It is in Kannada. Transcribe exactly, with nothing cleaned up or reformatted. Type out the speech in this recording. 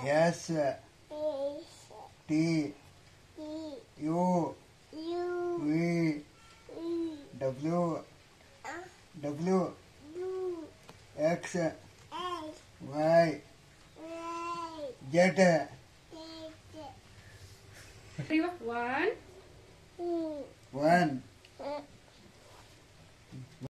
S T U V W W X Y Z. One. One.